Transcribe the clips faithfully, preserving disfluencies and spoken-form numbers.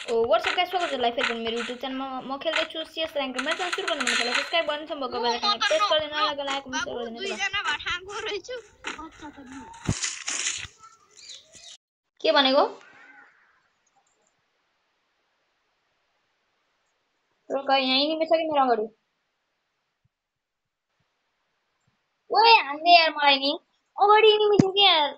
ओ WhatsApp का स्वागत छ लाइभ फेरि पनि मेरो युट्युब च्यानलमा म खेल्दै छु सीएस र्याङ्कमा चाहिँ सुरु गर्नु भने पहिला सब्स्क्राइब गर्नु छ भएको बेल आइकन प्रेस गर्दैन लगाएर लाइक कमेन्ट सेयर गर्दिनु दुई जना भाठाको रहेछु के भनेको रोक यहाँ इनिमी छ कि मेरो अगाडि ओए हान्ने यार मलाई नि अगाडि इनिमी छ कि यार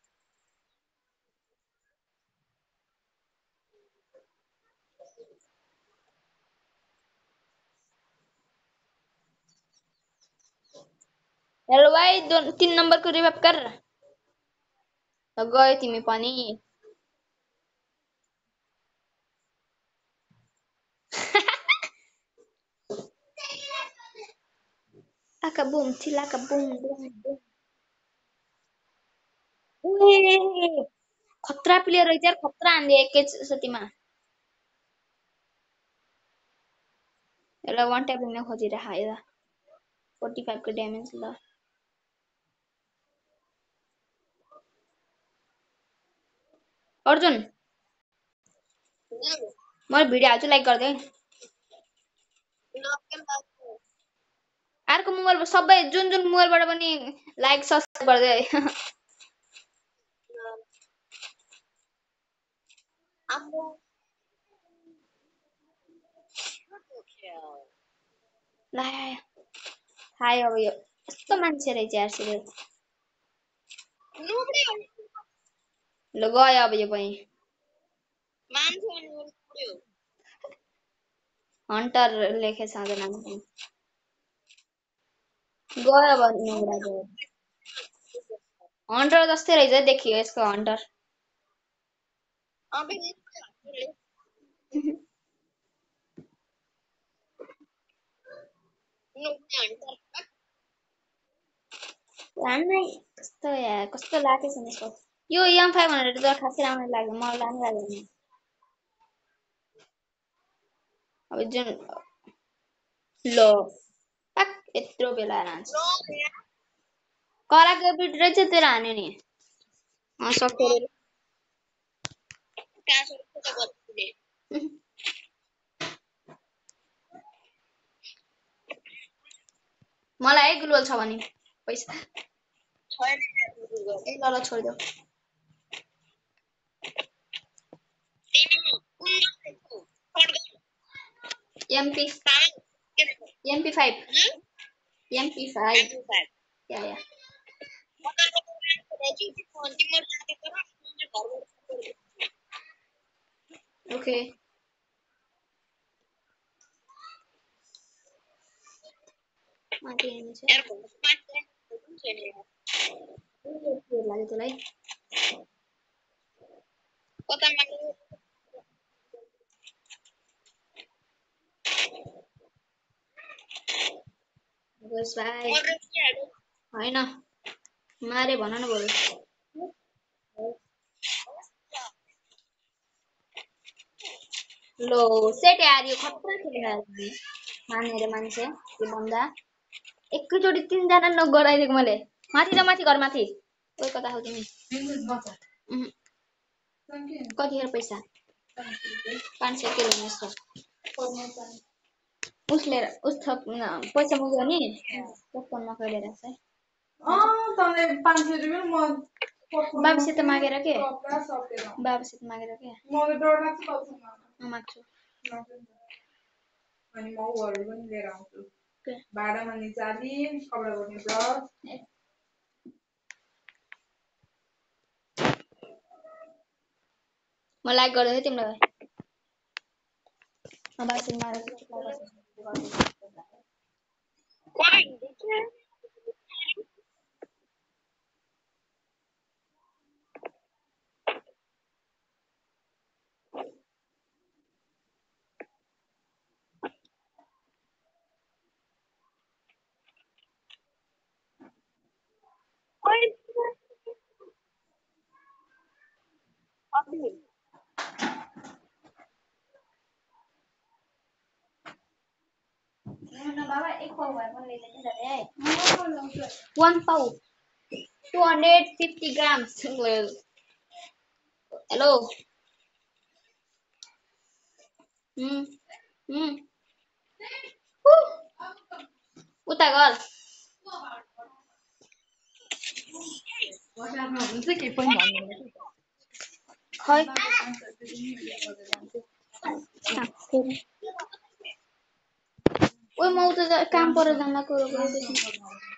हेलो भाइ तीन नम्बरको रिभाइभ कर गयो तिमी पनि आका बुम थिलाका बुम बुम बुम ओए खतरा प्लेयर रहेछ यार खतरा हान्ने एकैचोटीमा यसलाई वान ट्याप लिन खोजिरहेको आइदा फोर्टी फाइभ को ड्यामेज ल अर्जुन मैले भिडियो हाल्छु लाइक गर्दै अर्को मोबाइल सबै जुन जुन मोबाइलबाट पनि लाइक सब्स्क्राइब गर्दै ल हाय अब यो यस्तो मान्छे रहेछ यार सिधै ल गयो अब यो पनि हन्टर लेखे साँझ नाम गयो अब नौरा गयो हन्टर जस्तै रहेछ देखियो यसको हन्टर कस्तो यार कस्तो लागेछ नि यसको यो एम फाइभ हन्ड्रेड त खासै राम्रो लाग्यो मलाई राम्रो लाग्दैन अब जुन लो पक यत्रो बेला रान्छ कराको बिट रहेछ तेरो हान्यो नि अँ सकेर मलाई है ग्लोबल छ भने पैसा ए ल ल छोडिदेऊ MP MP five MP five या या ओके माथि हेर्नु छ लाग्यो तँलाई बस भाइ होइन मारे भन न बरु लो सेट यार यो खतरा खेलेर मानेर मान्छे त्यो बन्दा एकैचोटि तीनजना नक गराइदिएको मैले माथि र माथि घर माथि ओइ कता हो तिमी कतिखेर पैसा पाँच सय के लिनु यसो उसले उस थप पैसा मुग्यो नि फोनमा कहिले राख्छ है अँ तँले पाँच सय रुपियाँ म बाबुसित मागेर के बाबुसित मागेर के मलाई डर लाग्छ तपाईँसँग म माग्छु अनि म उहरू पनि लिएर आउँछु भाडामा नि चाली कपडा गर्ने ब्रस म लाइक गर्दै थिएँ तिमीलाई म बाबुसित मागेर बाबा एक पाउ भए पनि ल्याइदिनु नि है one पाउ two hundred fifty grams hello Hmm. Hmm. Uh. Uta gal. Khoi. ओए म उता जा- काम पर जाँदा कुरो गरेको छु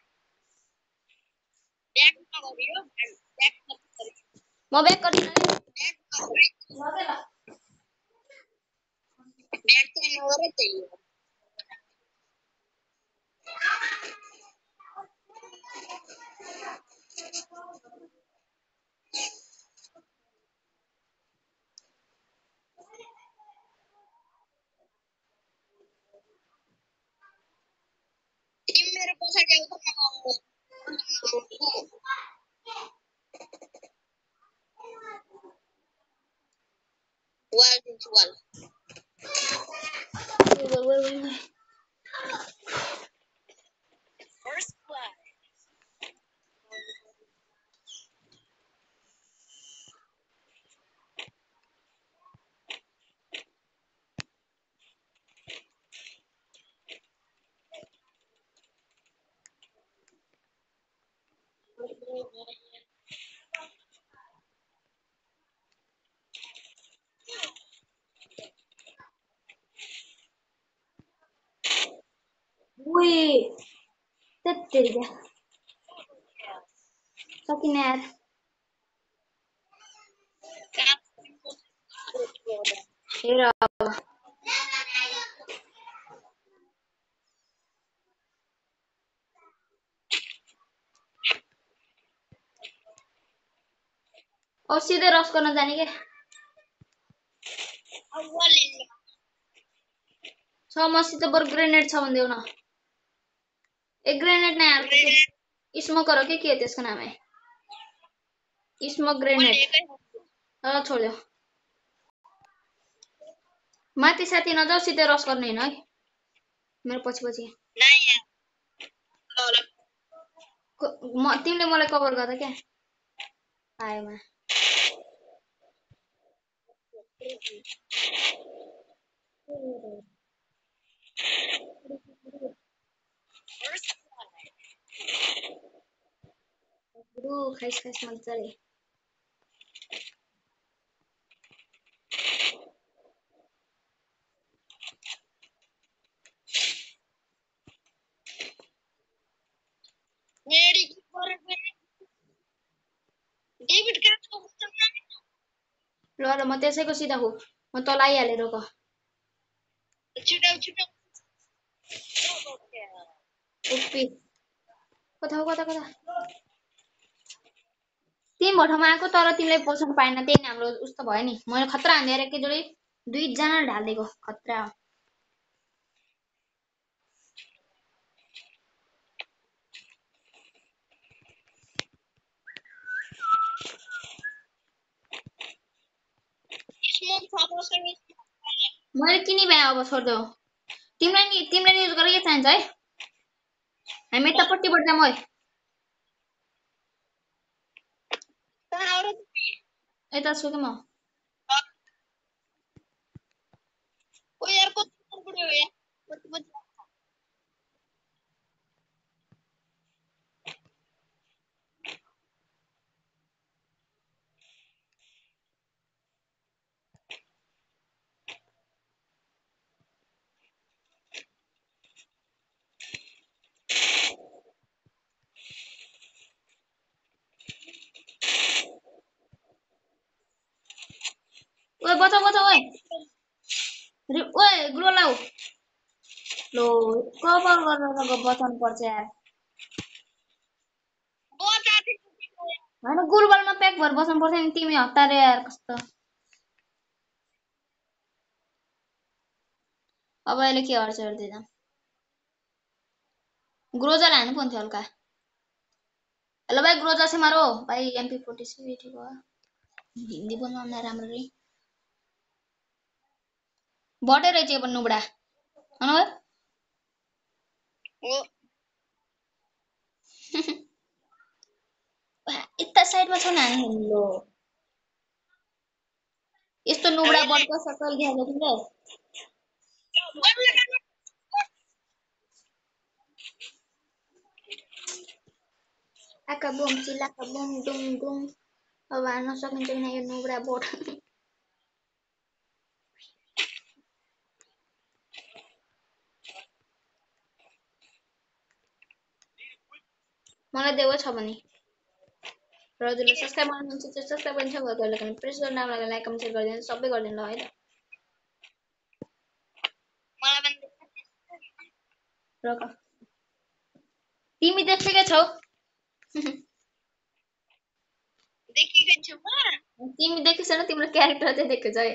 म ब्याक गर्दिन Wait, wait, wait, wait. Wih, tetir ya. Sakin यार. हेर अब सिधै रस गर्न जाने के छ मसित बरु ग्रेनेड छ भन्देऊ न ए ग्रेनेड नै यार स्मोकर हो कि के त्यसको नाम है स्मोक ग्रेनेड अ छोड्यो माथि साथी नजाऊ सिधै रस गर्ने हैन है मेरो पछि पछि क- म तिमीले मलाई कभर गर्दा क्या आएमा गुरु खाइस खाइस मजाले ल ल म त्यसैको सिधा हो म तल आइहाले रोक उप्पी कता हो कता कता तिमी भठाउमा आएको तर तिमीले पस्न पाएन त्यही नै हाम्रो उस्तो भयो नि मैले खतरा हान्दिएर एकैचोटि दुईजना ढालिदिएको खतरा हो मैले किनी भए अब छोड्देऊ तिमीलाई नि तिमीले नि युज गरेर के चाहिन्छ है हामी यतापट्टिबाट जाउँ है यता छु कि म ओए बचाउ बचाउ ओए रि- ओए ग्रो लाउ लो कभर गरेर बचाउनु पर्छ यार होइन गुलबलमा प्याक भएर बस्नु पर्छ नि तिमी हतारे यार कस्तो अब अहिले के गर्छ हेर्दै ग्रोजर हान्नु पर्ने हल्का हेलो भाई ग्रोजर से मारो भाई एमपी फोर्टी से ठीक हो हिंदी बोल्नु आउँदा राम्ररी बटे रहेछ यो पनि नुबडा अनु यता साइडमा छ नि लो यस्तो नुब्रा बढ्छ सकल ध्यान तिमीले आका बुम चिलाका बुम डुम डुम अब हान्न सकिन्छ किन यो नुब्रा बोट मलाई देऊ छ भने र हजुरले सब्स्क्राइब गर्नुहुन्छ त्यो सब्स्क्राइब गर्न छ गर्दै गर्नु प्रेस गर्न नभएको लाइक कमेन्ट सेयर गरिदिनु सबै गरिदिनु ल है त रक तिमी देखेकै छौ देखेकै छु म तिमी देखेछ न तिम्रो क्यारेक्टर चाहिँ देखेको छ है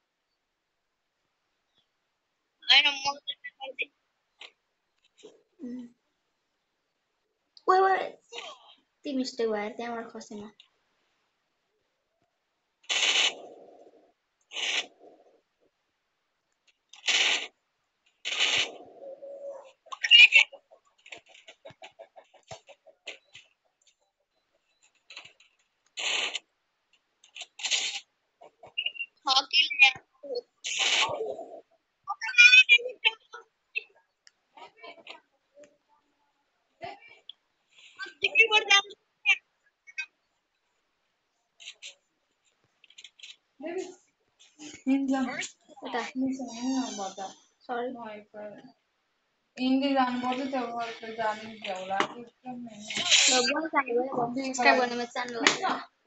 हैन म ओइ ओइ तिमी मिस्टेक भयो त्यहाँबाट खसेँ म हकी सरी हिन्दी जानुपर्छ त्यो घरको जानु भ्याउ लाग्यो सब्स्क्राइब गर्नेमा च्यानल